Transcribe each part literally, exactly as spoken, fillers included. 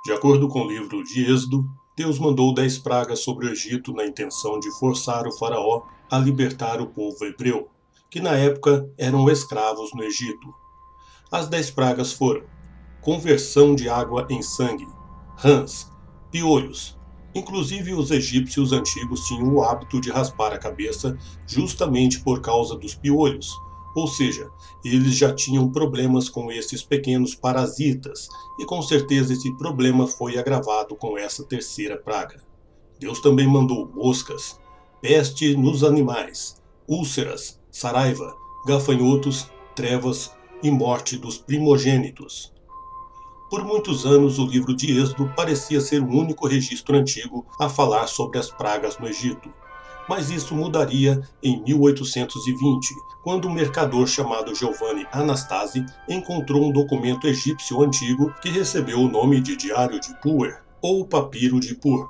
De acordo com o livro de Êxodo, Deus mandou dez pragas sobre o Egito na intenção de forçar o faraó a libertar o povo hebreu, que na época eram escravos no Egito. As dez pragas foram: conversão de água em sangue, rãs, piolhos. Inclusive os egípcios antigos tinham o hábito de raspar a cabeça justamente por causa dos piolhos. Ou seja, eles já tinham problemas com esses pequenos parasitas, e com certeza esse problema foi agravado com essa terceira praga. Deus também mandou moscas, peste nos animais, úlceras, saraiva, gafanhotos, trevas e morte dos primogênitos. Por muitos anos, o livro de Êxodo parecia ser o único registro antigo a falar sobre as pragas no Egito. Mas isso mudaria em mil oitocentos e vinte, quando um mercador chamado Giovanni Anastasi encontrou um documento egípcio antigo que recebeu o nome de Diário de Pur, ou Papiro de Pur.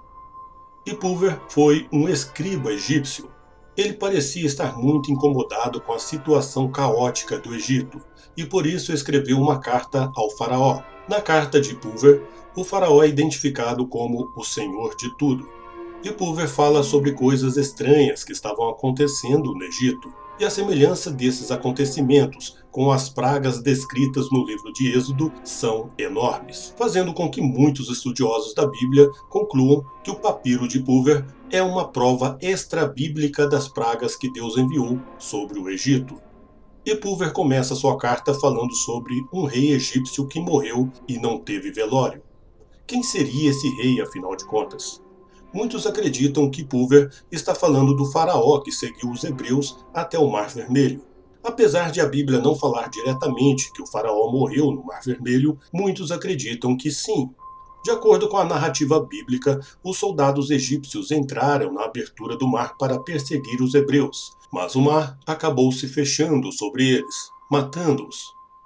E Pulver foi um escriba egípcio. Ele parecia estar muito incomodado com a situação caótica do Egito, e por isso escreveu uma carta ao faraó. Na carta de Pulver, o faraó é identificado como o Senhor de tudo. E Pulver fala sobre coisas estranhas que estavam acontecendo no Egito, e a semelhança desses acontecimentos com as pragas descritas no livro de Êxodo são enormes, fazendo com que muitos estudiosos da Bíblia concluam que o papiro de Pulver é uma prova extra-bíblica das pragas que Deus enviou sobre o Egito. E Pulver começa sua carta falando sobre um rei egípcio que morreu e não teve velório. Quem seria esse rei, afinal de contas? Muitos acreditam que Pulver está falando do faraó que seguiu os hebreus até o Mar Vermelho. Apesar de a Bíblia não falar diretamente que o faraó morreu no Mar Vermelho, muitos acreditam que sim. De acordo com a narrativa bíblica, os soldados egípcios entraram na abertura do mar para perseguir os hebreus, mas o mar acabou se fechando sobre eles, matando-os.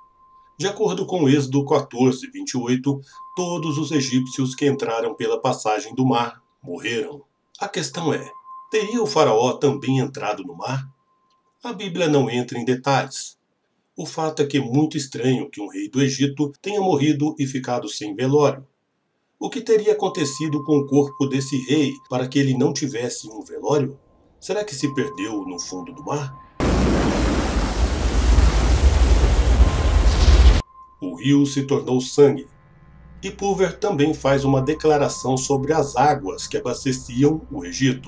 De acordo com Êxodo quatorze, vinte e oito, todos os egípcios que entraram pela passagem do mar morreram. A questão é, teria o faraó também entrado no mar? A Bíblia não entra em detalhes. O fato é que é muito estranho que um rei do Egito tenha morrido e ficado sem velório. O que teria acontecido com o corpo desse rei para que ele não tivesse um velório? Será que se perdeu no fundo do mar? O rio se tornou sangue. E Pulver também faz uma declaração sobre as águas que abasteciam o Egito.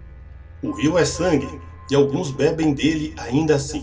O rio é sangue, e alguns bebem dele ainda assim.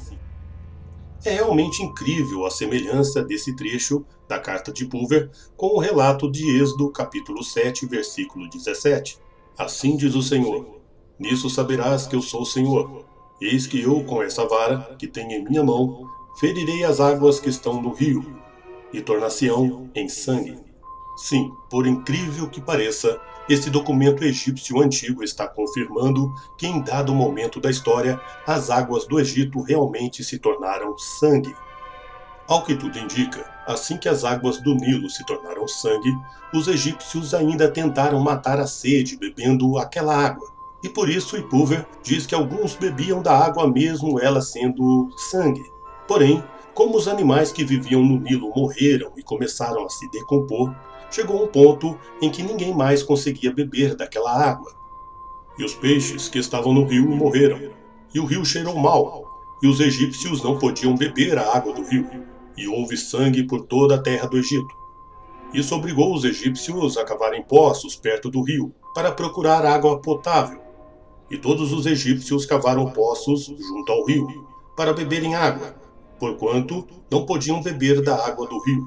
É realmente incrível a semelhança desse trecho da carta de Pulver com o relato de Êxodo capítulo sete, versículo dezessete. Assim diz o Senhor, nisso saberás que eu sou o Senhor. Eis que eu, com essa vara que tenho em minha mão, ferirei as águas que estão no rio, e tornar-se-ão em sangue. Sim, por incrível que pareça, esse documento egípcio antigo está confirmando que em dado momento da história, as águas do Egito realmente se tornaram sangue. Ao que tudo indica, assim que as águas do Nilo se tornaram sangue, os egípcios ainda tentaram matar a sede bebendo aquela água. E por isso Pulver diz que alguns bebiam da água mesmo ela sendo sangue. Porém, como os animais que viviam no Nilo morreram e começaram a se decompor, chegou um ponto em que ninguém mais conseguia beber daquela água. E os peixes que estavam no rio morreram, e o rio cheirou mal, e os egípcios não podiam beber a água do rio, e houve sangue por toda a terra do Egito. Isso obrigou os egípcios a cavarem poços perto do rio, para procurar água potável. E todos os egípcios cavaram poços junto ao rio, para beberem água, porquanto não podiam beber da água do rio.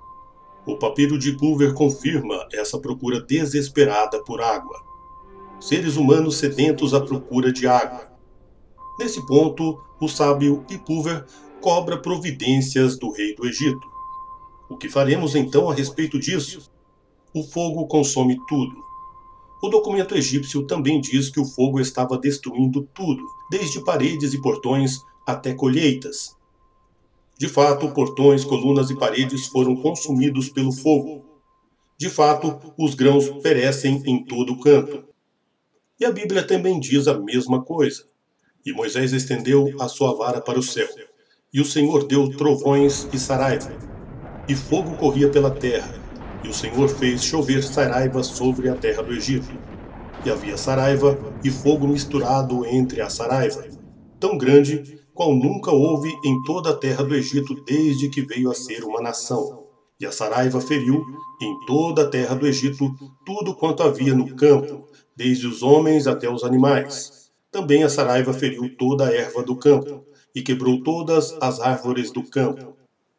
O papiro de Pulver confirma essa procura desesperada por água. Seres humanos sedentos à procura de água. Nesse ponto, o sábio Pulver cobra providências do rei do Egito. O que faremos então a respeito disso? O fogo consome tudo. O documento egípcio também diz que o fogo estava destruindo tudo, desde paredes e portões até colheitas. De fato, portões, colunas e paredes foram consumidos pelo fogo. De fato, os grãos perecem em todo canto. E a Bíblia também diz a mesma coisa. E Moisés estendeu a sua vara para o céu, e o Senhor deu trovões e saraiva, e fogo corria pela terra, E o Senhor fez chover saraiva sobre a terra do Egito. E havia saraiva e fogo misturado entre a saraiva, tão grande qual nunca houve em toda a terra do Egito desde que veio a ser uma nação. E a saraiva feriu em toda a terra do Egito tudo quanto havia no campo, desde os homens até os animais. Também a saraiva feriu toda a erva do campo, e quebrou todas as árvores do campo.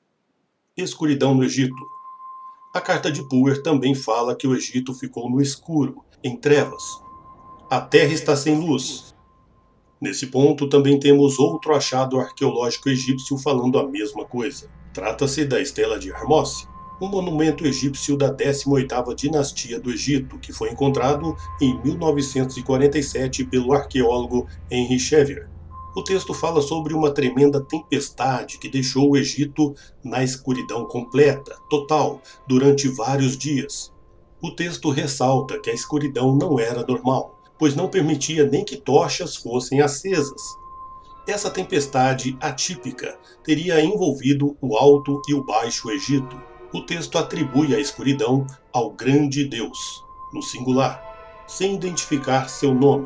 Escuridão no Egito. A carta de Puer também fala que o Egito ficou no escuro, em trevas. A terra está sem luz. Nesse ponto também temos outro achado arqueológico egípcio falando a mesma coisa. Trata-se da Estela de Hermose, um monumento egípcio da décima oitava dinastia do Egito, que foi encontrado em mil novecentos e quarenta e sete pelo arqueólogo Henry Chevier. O texto fala sobre uma tremenda tempestade que deixou o Egito na escuridão completa, total, durante vários dias. O texto ressalta que a escuridão não era normal, pois não permitia nem que tochas fossem acesas. Essa tempestade atípica teria envolvido o Alto e o Baixo Egito. O texto atribui a escuridão ao grande Deus, no singular, sem identificar seu nome.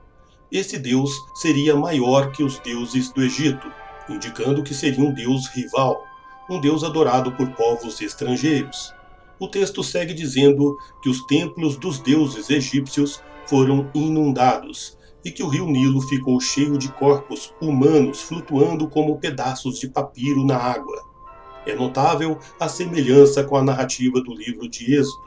Esse Deus seria maior que os deuses do Egito, indicando que seria um Deus rival, um Deus adorado por povos estrangeiros. O texto segue dizendo que os templos dos deuses egípcios foram inundados e que o rio Nilo ficou cheio de corpos humanos flutuando como pedaços de papiro na água. É notável a semelhança com a narrativa do livro de Êxodo.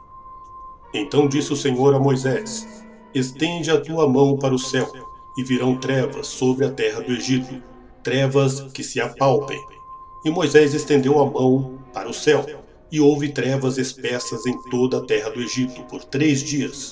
Então disse o Senhor a Moisés: estende a tua mão para o céu, e virão trevas sobre a terra do Egito, trevas que se apalpem. E Moisés estendeu a mão para o céu, e houve trevas espessas em toda a terra do Egito por três dias.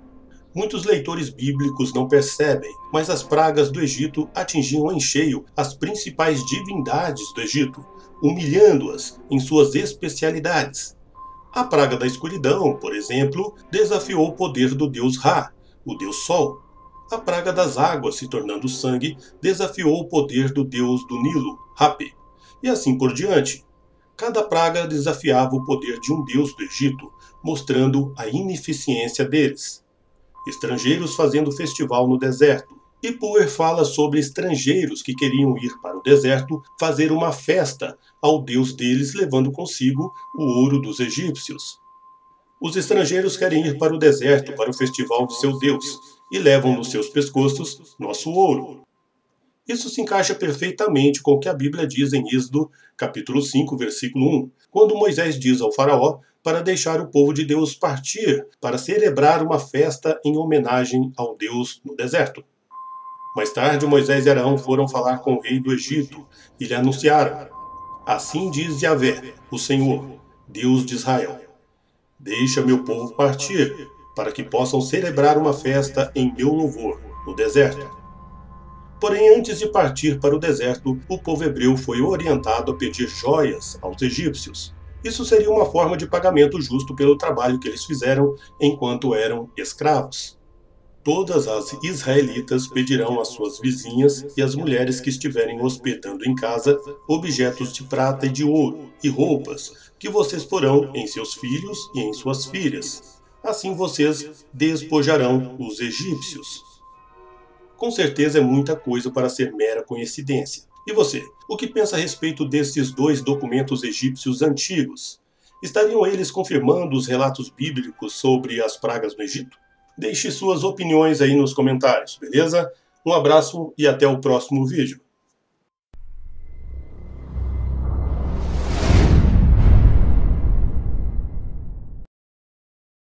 Muitos leitores bíblicos não percebem, mas as pragas do Egito atingiam em cheio as principais divindades do Egito, humilhando-as em suas especialidades. A praga da escuridão, por exemplo, desafiou o poder do deus Ra, o deus Sol. A praga das águas se tornando sangue desafiou o poder do deus do Nilo, Hapi. E assim por diante. Cada praga desafiava o poder de um deus do Egito, mostrando a ineficiência deles. Estrangeiros fazendo festival no deserto. E Puer fala sobre estrangeiros que queriam ir para o deserto fazer uma festa ao deus deles, levando consigo o ouro dos egípcios. Os estrangeiros querem ir para o deserto para o festival de seu deus e levam nos seus pescoços nosso ouro. Isso se encaixa perfeitamente com o que a Bíblia diz em Êxodo, capítulo cinco, versículo um, quando Moisés diz ao faraó para deixar o povo de Deus partir para celebrar uma festa em homenagem ao Deus no deserto. Mais tarde, Moisés e Arão foram falar com o rei do Egito e lhe anunciaram: assim diz Yahvé, o Senhor, Deus de Israel: deixa meu povo partir, para que possam celebrar uma festa em meu louvor no deserto. Porém, antes de partir para o deserto, o povo hebreu foi orientado a pedir joias aos egípcios. Isso seria uma forma de pagamento justo pelo trabalho que eles fizeram enquanto eram escravos. Todas as israelitas pedirão às suas vizinhas e às mulheres que estiverem hospedando em casa objetos de prata e de ouro e roupas que vocês porão em seus filhos e em suas filhas. Assim vocês despojarão os egípcios. Com certeza é muita coisa para ser mera coincidência. E você, o que pensa a respeito desses dois documentos egípcios antigos? Estariam eles confirmando os relatos bíblicos sobre as pragas no Egito? Deixe suas opiniões aí nos comentários, beleza? Um abraço e até o próximo vídeo.